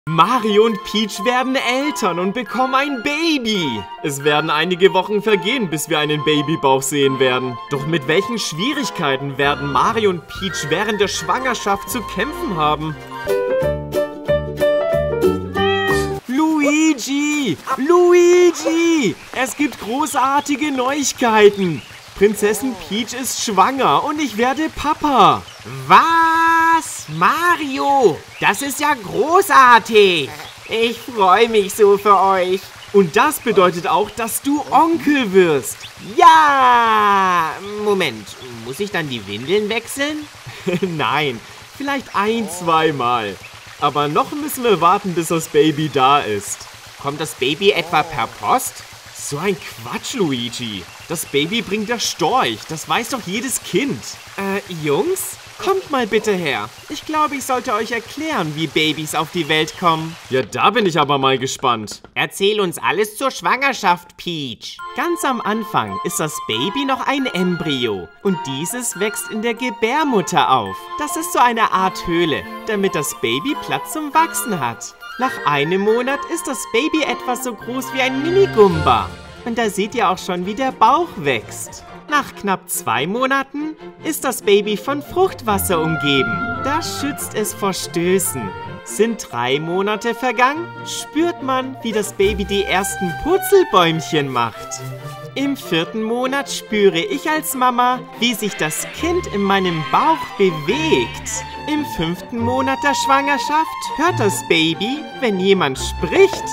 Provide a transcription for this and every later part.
Mario und Peach werden Eltern und bekommen ein Baby. Es werden einige Wochen vergehen, bis wir einen Babybauch sehen werden. Doch mit welchen Schwierigkeiten werden Mario und Peach während der Schwangerschaft zu kämpfen haben? Luigi! Luigi! Es gibt großartige Neuigkeiten. Prinzessin Peach ist schwanger und ich werde Papa. Was? Mario? Das ist ja großartig. Ich freue mich so für euch. Und das bedeutet auch, dass du Onkel wirst. Ja! Moment, muss ich dann die Windeln wechseln? Nein, vielleicht ein-, zweimal. Aber noch müssen wir warten, bis das Baby da ist. Kommt das Baby etwa per Post? So ein Quatsch, Luigi. Das Baby bringt der Storch. Das weiß doch jedes Kind. Jungs, kommt mal bitte her. Ich glaube, ich sollte euch erklären, wie Babys auf die Welt kommen. Ja, da bin ich aber mal gespannt. Erzähl uns alles zur Schwangerschaft, Peach. Ganz am Anfang ist das Baby noch ein Embryo. Und dieses wächst in der Gebärmutter auf. Das ist so eine Art Höhle, damit das Baby Platz zum Wachsen hat. Nach einem Monat ist das Baby etwas so groß wie ein Minigumba. Und da seht ihr auch schon, wie der Bauch wächst. Nach knapp 2 Monaten ist das Baby von Fruchtwasser umgeben. Das schützt es vor Stößen. Sind 3 Monate vergangen, spürt man, wie das Baby die ersten Purzelbäumchen macht. Im 4. Monat spüre ich als Mama, wie sich das Kind in meinem Bauch bewegt. Im 5. Monat der Schwangerschaft hört das Baby, wenn jemand spricht.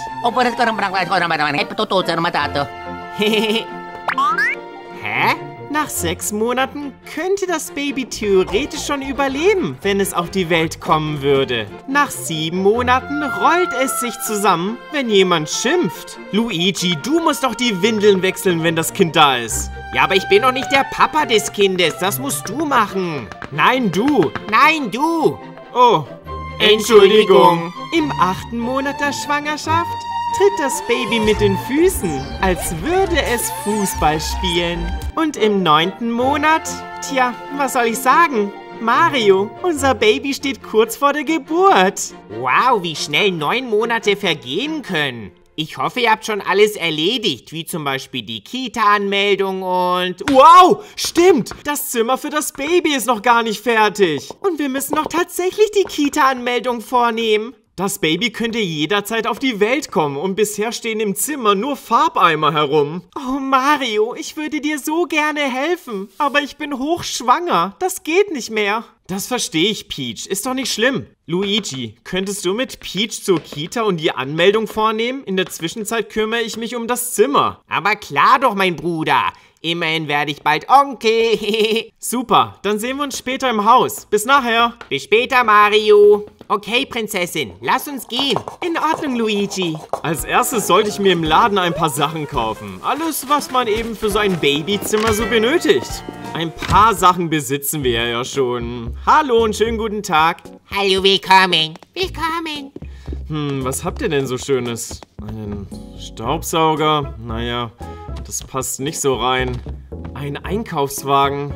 Hä? Nach 6 Monaten könnte das Baby theoretisch schon überleben, wenn es auf die Welt kommen würde. Nach 7 Monaten rollt es sich zusammen, wenn jemand schimpft. Luigi, du musst doch die Windeln wechseln, wenn das Kind da ist. Ja, aber ich bin doch nicht der Papa des Kindes. Das musst du machen. Nein, du. Nein, du. Oh, Entschuldigung. Im 8. Monat der Schwangerschaft tritt das Baby mit den Füßen, als würde es Fußball spielen. Und im 9. Monat, tja, was soll ich sagen? Mario, unser Baby steht kurz vor der Geburt. Wow, wie schnell 9 Monate vergehen können. Ich hoffe, ihr habt schon alles erledigt, wie zum Beispiel die Kita-Anmeldung und... Wow, stimmt, das Zimmer für das Baby ist noch gar nicht fertig. Und wir müssen noch tatsächlich die Kita-Anmeldung vornehmen. Das Baby könnte jederzeit auf die Welt kommen und bisher stehen im Zimmer nur Farbeimer herum. Oh Mario, ich würde dir so gerne helfen, aber ich bin hochschwanger. Das geht nicht mehr. Das verstehe ich, Peach. Ist doch nicht schlimm. Luigi, könntest du mit Peach zur Kita und die Anmeldung vornehmen? In der Zwischenzeit kümmere ich mich um das Zimmer. Aber klar doch, mein Bruder. Immerhin werde ich bald Onkel. Super, dann sehen wir uns später im Haus. Bis nachher. Bis später, Mario. Okay, Prinzessin, lass uns gehen. In Ordnung, Luigi. Als erstes sollte ich mir im Laden ein paar Sachen kaufen. Alles, was man eben für so ein Babyzimmer so benötigt. Ein paar Sachen besitzen wir ja schon. Hallo und schönen guten Tag. Hallo, willkommen. Willkommen. Was habt ihr denn so Schönes? Einen Staubsauger? Naja, das passt nicht so rein. Ein Einkaufswagen?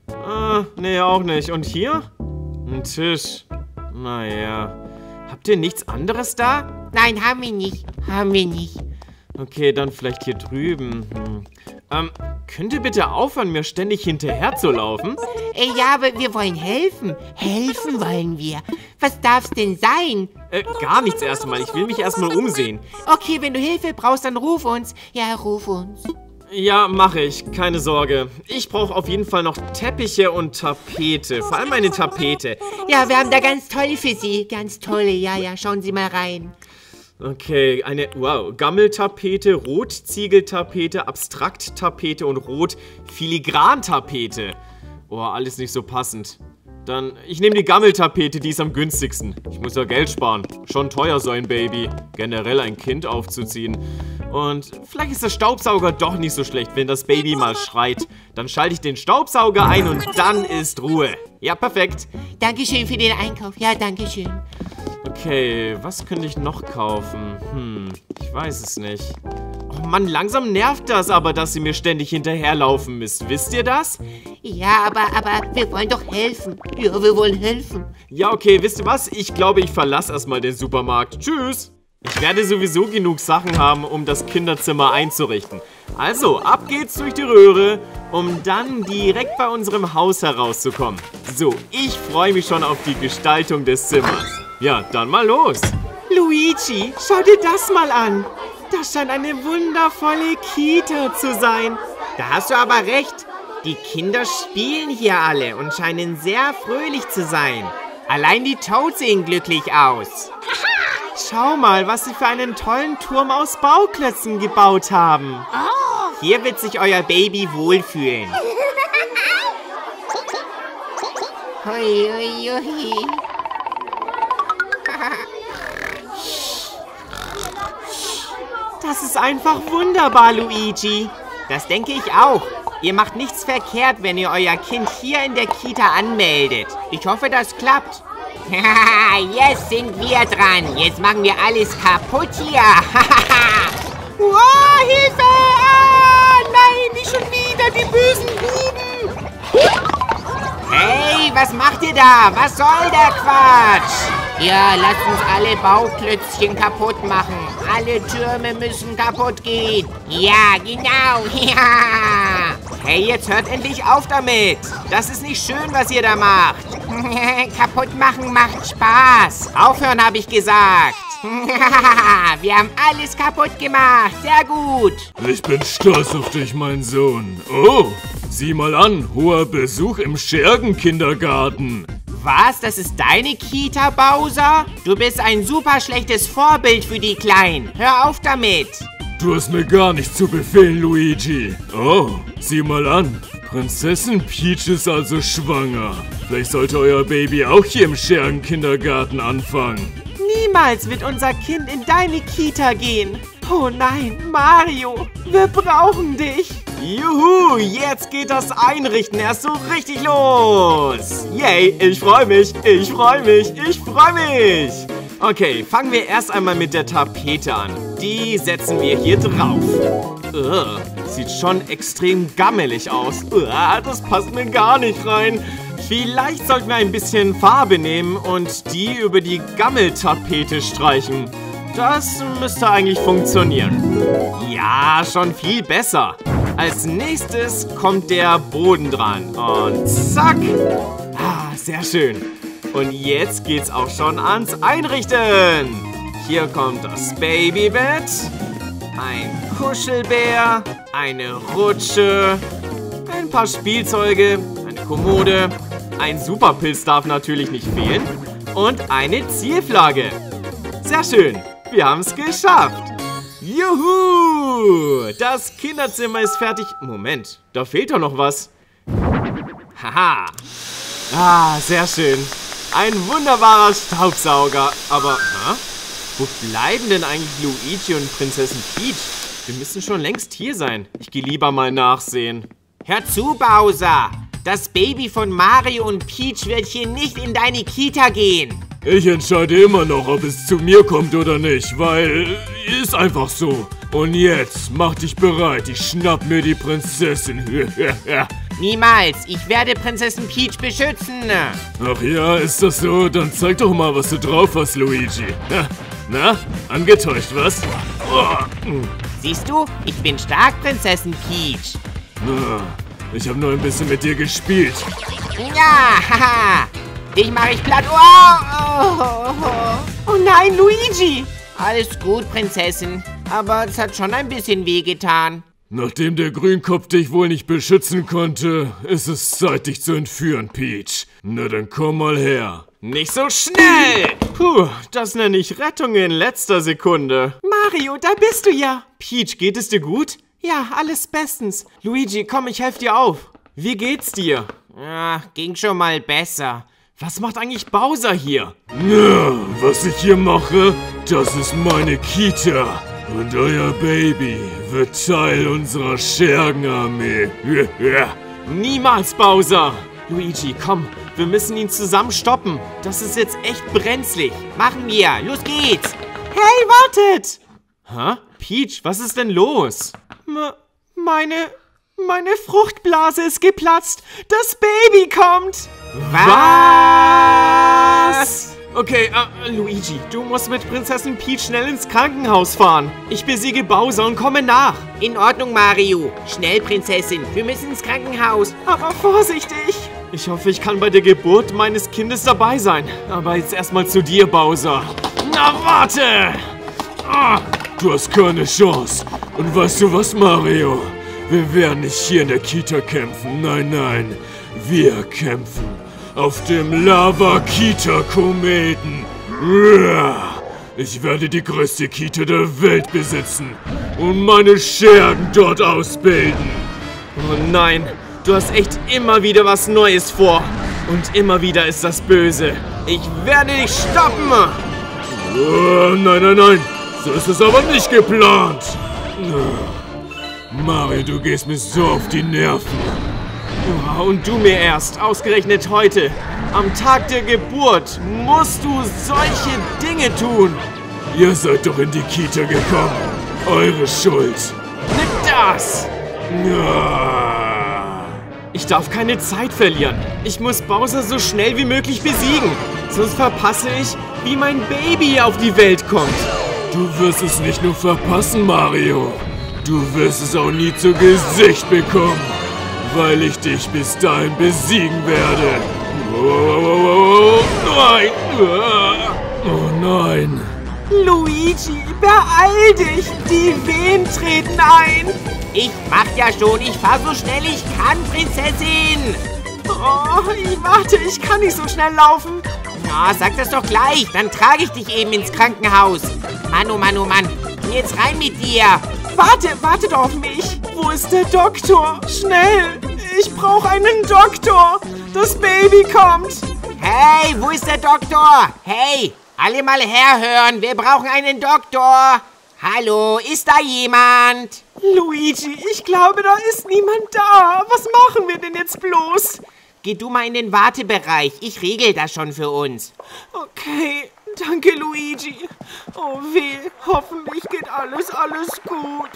Nee, auch nicht. Und hier? Ein Tisch. Naja. Habt ihr nichts anderes da? Nein, haben wir nicht. Haben wir nicht. Okay, dann vielleicht hier drüben. Könnt ihr bitte aufhören, mir ständig hinterher zu laufen? Ja, aber wir wollen helfen. Helfen wollen wir. Was darf's denn sein? Gar nichts erstmal. Ich will mich erstmal umsehen. Okay, wenn du Hilfe brauchst, dann ruf uns. Ja, ruf uns. Ja, mache ich. Keine Sorge. Ich brauche auf jeden Fall noch Teppiche und Tapete. Vor allem eine Tapete. Ja, wir haben da ganz tolle für Sie. Ganz tolle. Ja, ja, schauen Sie mal rein. Okay, eine, wow, Gammeltapete, Rotziegeltapete, Abstrakttapete und Rot-Filigrantapete. Oh, alles nicht so passend. Dann, ich nehme die Gammeltapete, die ist am günstigsten. Ich muss ja Geld sparen. Schon teuer so ein Baby. Generell ein Kind aufzuziehen. Und vielleicht ist der Staubsauger doch nicht so schlecht, wenn das Baby mal schreit. Dann schalte ich den Staubsauger ein und dann ist Ruhe. Ja, perfekt. Dankeschön für den Einkauf. Ja, dankeschön. Okay, was könnte ich noch kaufen? Ich weiß es nicht. Oh Mann, langsam nervt das aber, dass ihr mir ständig hinterherlaufen müsst. Wisst ihr das? Ja, aber wir wollen doch helfen. Ja, wir wollen helfen. Ja, okay, wisst ihr was? Ich glaube, ich verlasse erstmal den Supermarkt. Tschüss. Ich werde sowieso genug Sachen haben, um das Kinderzimmer einzurichten. Also, ab geht's durch die Röhre, um dann direkt bei unserem Haus herauszukommen. So, ich freue mich schon auf die Gestaltung des Zimmers. Ja, dann mal los. Luigi, schau dir das mal an. Das scheint eine wundervolle Kita zu sein. Da hast du aber recht. Die Kinder spielen hier alle und scheinen sehr fröhlich zu sein. Allein die Toads sehen glücklich aus. Schau mal, was sie für einen tollen Turm aus Bauklötzen gebaut haben. Hier wird sich euer Baby wohlfühlen. Hui, hui, hui. Das ist einfach wunderbar, Luigi. Das denke ich auch. Ihr macht nichts verkehrt, wenn ihr euer Kind hier in der Kita anmeldet. Ich hoffe, das klappt. Jetzt sind wir dran. Jetzt machen wir alles kaputt hier. Wow, Hilfe! Ah, nein, nicht schon wieder, die bösen Buben! Hey, was macht ihr da? Was soll der Quatsch? Ja, lasst uns alle Bauklötzchen kaputt machen. Alle Türme müssen kaputt gehen. Ja, genau. Ja. Hey, jetzt hört endlich auf damit. Das ist nicht schön, was ihr da macht. Kaputt machen macht Spaß. Aufhören, habe ich gesagt. Wir haben alles kaputt gemacht. Sehr gut. Ich bin stolz auf dich, mein Sohn. Oh, sieh mal an. Hoher Besuch im Schergen-Kindergarten. Was? Das ist deine Kita, Bowser? Du bist ein super schlechtes Vorbild für die Kleinen. Hör auf damit. Du hast mir gar nicht zu befehlen, Luigi. Oh, sieh mal an. Prinzessin Peach ist also schwanger. Vielleicht sollte euer Baby auch hier im Schergen-Kindergarten anfangen. Niemals wird unser Kind in deine Kita gehen. Oh nein, Mario, wir brauchen dich. Juhu, jetzt geht das Einrichten erst so richtig los. Yay, ich freue mich, ich freue mich, ich freue mich. Okay, fangen wir erst einmal mit der Tapete an. Die setzen wir hier drauf. Sieht schon extrem gammelig aus. Das passt mir gar nicht rein. Vielleicht sollten wir ein bisschen Farbe nehmen und die über die Gammeltapete streichen. Das müsste eigentlich funktionieren. Ja, schon viel besser. Als nächstes kommt der Boden dran. Und zack. Sehr schön. Und jetzt geht's auch schon ans Einrichten. Hier kommt das Babybett, ein Kuschelbär, eine Rutsche, ein paar Spielzeuge, eine Kommode, ein Superpilz darf natürlich nicht fehlen und eine Zielflagge. Sehr schön, wir haben es geschafft. Juhu, das Kinderzimmer ist fertig. Moment, da fehlt doch noch was. Haha. Sehr schön. Ein wunderbarer Staubsauger. Aber, wo bleiben denn eigentlich Luigi und Prinzessin Peach? Wir müssen schon längst hier sein. Ich gehe lieber mal nachsehen. Hör zu, Bowser. Das Baby von Mario und Peach wird hier nicht in deine Kita gehen. Ich entscheide immer noch, ob es zu mir kommt oder nicht, weil ist einfach so. Und jetzt, mach dich bereit, ich schnapp mir die Prinzessin. Niemals, ich werde Prinzessin Peach beschützen. Ach ja, ist das so? Dann zeig doch mal, was du drauf hast, Luigi. Na, angetäuscht, was? Siehst du, ich bin stark, Prinzessin Peach. Ich habe nur ein bisschen mit dir gespielt. Ja, haha. Dich mache ich platt. Oh nein, Luigi. Alles gut, Prinzessin. Aber es hat schon ein bisschen wehgetan. Nachdem der Grünkopf dich wohl nicht beschützen konnte, ist es Zeit, dich zu entführen, Peach. Na dann komm mal her. Nicht so schnell! Puh, das nenne ich Rettung in letzter Sekunde. Mario, da bist du ja. Peach, geht es dir gut? Ja, alles bestens. Luigi, komm, ich helfe dir auf. Wie geht's dir? Ja, ging schon mal besser. Was macht eigentlich Bowser hier? Na, was ich hier mache, das ist meine Kita. Und euer Baby wird Teil unserer Schergenarmee. Niemals, Bowser! Luigi, komm, wir müssen ihn zusammen stoppen. Das ist jetzt echt brenzlig. Machen wir, los geht's! Hey, wartet! Peach, was ist denn los? Meine Fruchtblase ist geplatzt. Das Baby kommt. Was? Okay, Luigi, du musst mit Prinzessin Peach schnell ins Krankenhaus fahren. Ich besiege Bowser und komme nach. In Ordnung, Mario. Schnell, Prinzessin. Wir müssen ins Krankenhaus. Aber vorsichtig. Ich hoffe, ich kann bei der Geburt meines Kindes dabei sein. Aber jetzt erstmal zu dir, Bowser. Na, warte! Du hast keine Chance. Und weißt du was, Mario? Wir werden nicht hier in der Kita kämpfen. Nein, nein. Wir kämpfen auf dem Lava-Kita-Kometen. Ich werde die größte Kita der Welt besitzen und meine Schergen dort ausbilden. Oh nein, du hast echt immer wieder was Neues vor. Und immer wieder ist das böse. Ich werde dich stoppen. Nein, nein, nein. So ist es aber nicht geplant. Mario, du gehst mir so auf die Nerven. Und du mir erst, ausgerechnet heute. Am Tag der Geburt musst du solche Dinge tun. Ihr seid doch in die Kita gekommen. Eure Schuld. Nimm das! Ich darf keine Zeit verlieren. Ich muss Bowser so schnell wie möglich besiegen. Sonst verpasse ich, wie mein Baby auf die Welt kommt. Du wirst es nicht nur verpassen, Mario. Du wirst es auch nie zu Gesicht bekommen, weil ich dich bis dahin besiegen werde. Nein! Oh nein! Luigi, beeil dich! Die Wehen treten ein! Ich mach ja schon, ich fahr so schnell ich kann, Prinzessin! Warte, ich kann nicht so schnell laufen. Na, sag das doch gleich, dann trage ich dich eben ins Krankenhaus. Mann, oh Mann, oh Mann. Jetzt rein mit dir. Warte doch auf mich. Wo ist der Doktor? Schnell, ich brauche einen Doktor. Das Baby kommt. Hey, wo ist der Doktor? Hey, alle mal herhören, wir brauchen einen Doktor. Hallo, ist da jemand? Luigi, ich glaube, da ist niemand da. Was machen wir denn jetzt bloß? Geh du mal in den Wartebereich. Ich regel das schon für uns. Okay, danke, Luigi. Oh weh, hoffentlich geht alles gut.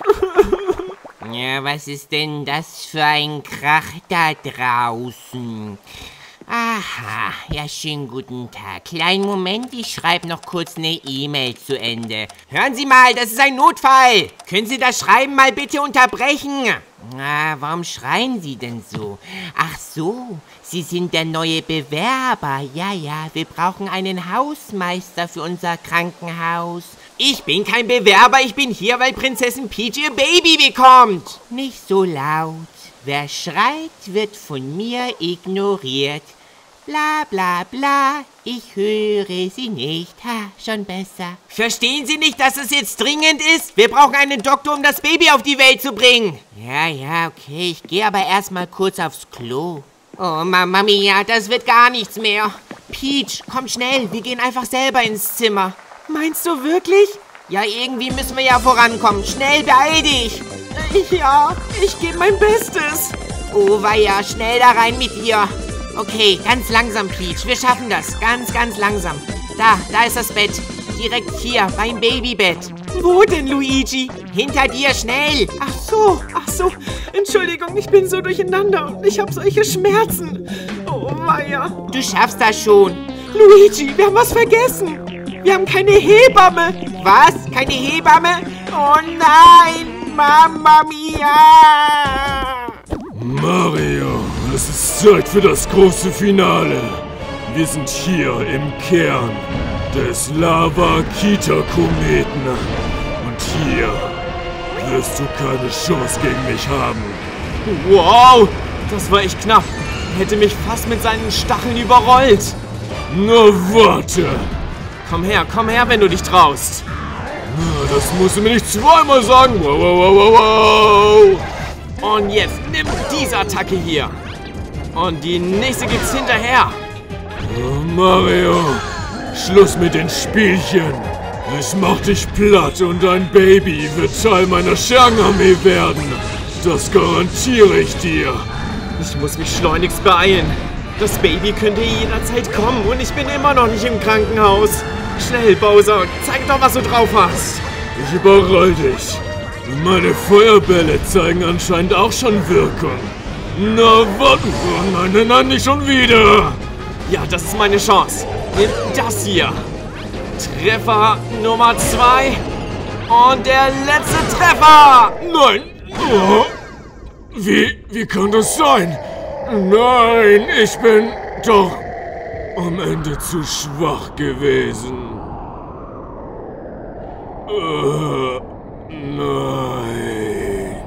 Ja, was ist denn das für ein Krach da draußen? Aha, ja, schönen guten Tag. Kleinen Moment, ich schreibe noch kurz eine E-Mail zu Ende. Hören Sie mal, das ist ein Notfall. Können Sie das Schreiben mal bitte unterbrechen? Na, warum schreien Sie denn so? Ach so, Sie sind der neue Bewerber. Ja, wir brauchen einen Hausmeister für unser Krankenhaus. Ich bin kein Bewerber, ich bin hier, weil Prinzessin Peach ihr Baby bekommt. Nicht so laut. Wer schreit, wird von mir ignoriert. Bla bla bla, ich höre Sie nicht. Ha, schon besser. Verstehen Sie nicht, dass es jetzt dringend ist? Wir brauchen einen Doktor, um das Baby auf die Welt zu bringen. Ja, okay, ich gehe aber erstmal kurz aufs Klo. Oh, Mama Mia, das wird gar nichts mehr. Peach, komm schnell, wir gehen einfach selber ins Zimmer. Meinst du wirklich? Ja, irgendwie müssen wir ja vorankommen. Schnell, beeil dich. Ja, ich gebe mein Bestes. Oh, weia, schnell da rein mit dir. Okay, ganz langsam, Peach. Wir schaffen das. Ganz, ganz langsam. Da ist das Bett. Direkt hier, beim Babybett. Wo denn, Luigi? Hinter dir, schnell. Ach so. Entschuldigung, ich bin so durcheinander und ich habe solche Schmerzen. Oh, weia. Du schaffst das schon. Luigi, wir haben was vergessen. Wir haben keine Hebamme. Was? Keine Hebamme? Oh nein, Mamma Mia. Mario, es ist Zeit für das große Finale. Wir sind hier im Kern des Lava-Kita-Kometen. Und hier wirst du keine Chance gegen mich haben. Wow, das war echt knapp. Er hätte mich fast mit seinen Stacheln überrollt. Na, warte. Komm her, wenn du dich traust. Na, das musst du mir nicht zweimal sagen. Wow. Und jetzt nimm diese Attacke hier. Und die nächste gibt's hinterher. Oh, Mario, Schluss mit den Spielchen. Ich mach dich platt und dein Baby wird Teil meiner Schergenarmee werden. Das garantiere ich dir. Ich muss mich schleunigst beeilen. Das Baby könnte jederzeit kommen und ich bin immer noch nicht im Krankenhaus. Schnell, Bowser, zeig doch, was du drauf hast. Ich überroll dich. Meine Feuerbälle zeigen anscheinend auch schon Wirkung. Na, warte. Oh nein, nein, nein, nicht schon wieder. Ja, das ist meine Chance. Nimm das hier. Treffer Nummer 2. Und der letzte Treffer. Nein. Oh. Wie kann das sein? Nein, ich bin doch am Ende zu schwach gewesen. Nein.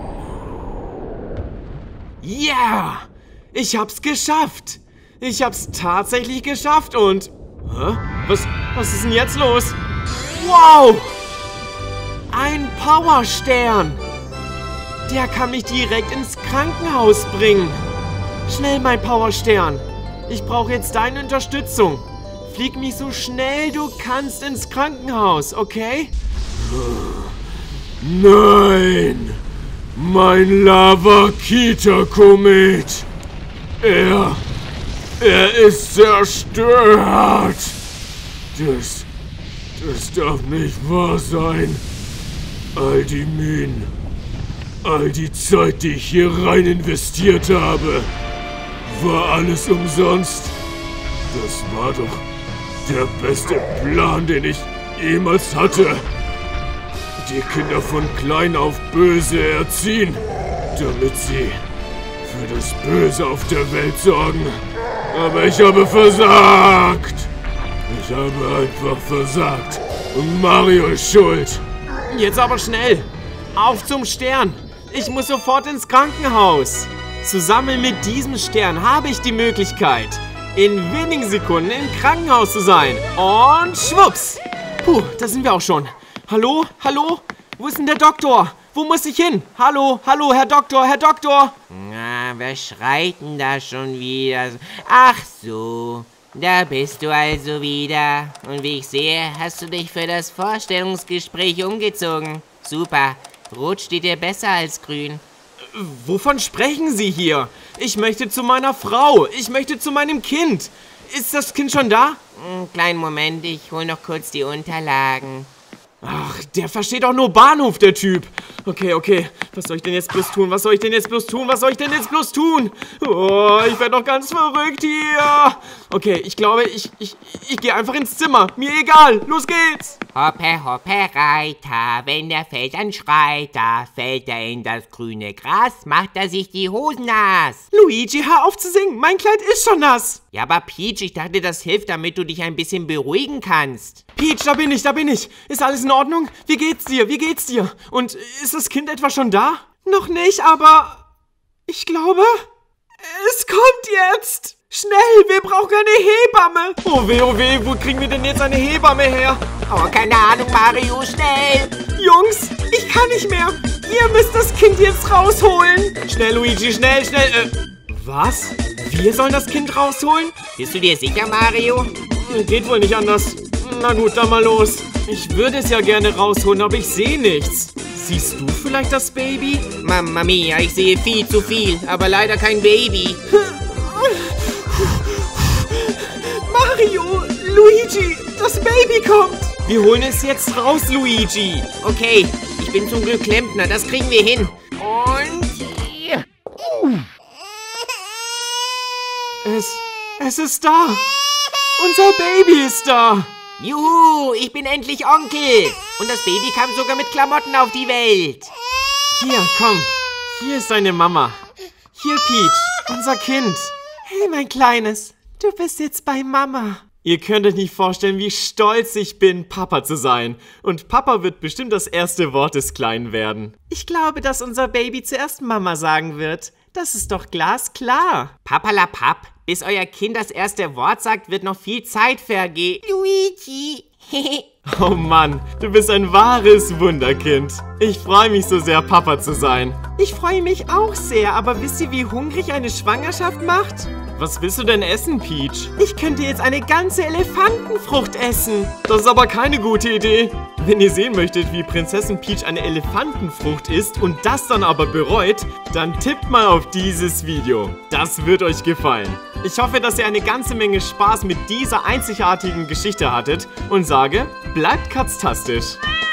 Ja, yeah, ich hab's geschafft. Ich hab's tatsächlich geschafft und... Hä? Was ist denn jetzt los? Wow! Ein Powerstern. Der kann mich direkt ins Krankenhaus bringen. Schnell, mein Powerstern. Ich brauche jetzt deine Unterstützung. Flieg mich so schnell du kannst ins Krankenhaus, okay? Nein! Mein Lava-Kita-Komet! Er ist zerstört! Das darf nicht wahr sein. All die Mühen, all die Zeit, die ich hier rein investiert habe, war alles umsonst. Das war doch der beste Plan, den ich jemals hatte. Die Kinder von klein auf böse erziehen, damit sie für das Böse auf der Welt sorgen. Aber ich habe versagt. Ich habe einfach versagt. Und Mario ist schuld. Jetzt aber schnell. Auf zum Stern. Ich muss sofort ins Krankenhaus. Zusammen mit diesem Stern habe ich die Möglichkeit, in wenigen Sekunden im Krankenhaus zu sein. Und schwupps. Puh, da sind wir auch schon. Hallo? Hallo? Wo ist denn der Doktor? Wo muss ich hin? Hallo? Hallo, Herr Doktor? Herr Doktor? Na, wer schreit denn da schon wieder? Ach so, da bist du also wieder. Und wie ich sehe, hast du dich für das Vorstellungsgespräch umgezogen. Super, rot steht dir besser als grün. Wovon sprechen Sie hier? Ich möchte zu meiner Frau. Ich möchte zu meinem Kind. Ist das Kind schon da? Kleinen Moment, ich hol noch kurz die Unterlagen. Ach, der versteht doch nur Bahnhof, der Typ. Okay. Was soll ich denn jetzt bloß tun? Was soll ich denn jetzt bloß tun? Oh, ich werde doch ganz verrückt hier. Okay, ich glaube, ich gehe einfach ins Zimmer. Mir egal. Los geht's. Hoppe, hoppe, Reiter, wenn der fällt, dann schreit er. Fällt er in das grüne Gras, macht er sich die Hosen nass. Luigi, hör auf zu singen. Mein Kleid ist schon nass. Ja, aber Peach, ich dachte, das hilft, damit du dich ein bisschen beruhigen kannst. Peach, da bin ich. Ist alles in Ordnung? Wie geht's dir? Und ist das Kind etwa schon da? Noch nicht, aber ich glaube, es kommt jetzt. Schnell, wir brauchen eine Hebamme. Oh weh, wo kriegen wir denn jetzt eine Hebamme her? Oh, keine Ahnung, Mario, schnell. Jungs, ich kann nicht mehr. Ihr müsst das Kind jetzt rausholen. Schnell, Luigi, schnell. Was? Wir sollen das Kind rausholen? Bist du dir sicher, Mario? Geht wohl nicht anders. Na gut, dann mal los. Ich würde es ja gerne rausholen, aber ich sehe nichts. Siehst du vielleicht das Baby? Mamma mia, ich sehe viel zu viel, aber leider kein Baby. Mario, Luigi, das Baby kommt. Wir holen es jetzt raus, Luigi. Okay, ich bin zum Glück Klempner, das kriegen wir hin. Und... Es ist da. Unser Baby ist da. Juhu, ich bin endlich Onkel. Und das Baby kam sogar mit Klamotten auf die Welt. Hier, komm. Hier ist deine Mama. Hier, Peach, unser Kind. Hey, mein Kleines. Du bist jetzt bei Mama. Ihr könnt euch nicht vorstellen, wie stolz ich bin, Papa zu sein. Und Papa wird bestimmt das erste Wort des Kleinen werden. Ich glaube, dass unser Baby zuerst Mama sagen wird. Das ist doch glasklar. Papalapap, bis euer Kind das erste Wort sagt, wird noch viel Zeit vergehen. Luigi. Oh Mann, du bist ein wahres Wunderkind. Ich freue mich so sehr, Papa zu sein. Ich freue mich auch sehr, aber wisst ihr, wie hungrig eine Schwangerschaft macht? Was willst du denn essen, Peach? Ich könnte jetzt eine ganze Elefantenfrucht essen. Das ist aber keine gute Idee. Wenn ihr sehen möchtet, wie Prinzessin Peach eine Elefantenfrucht isst und das dann aber bereut, dann tippt mal auf dieses Video. Das wird euch gefallen. Ich hoffe, dass ihr eine ganze Menge Spaß mit dieser einzigartigen Geschichte hattet und sage, bleibt katztastisch.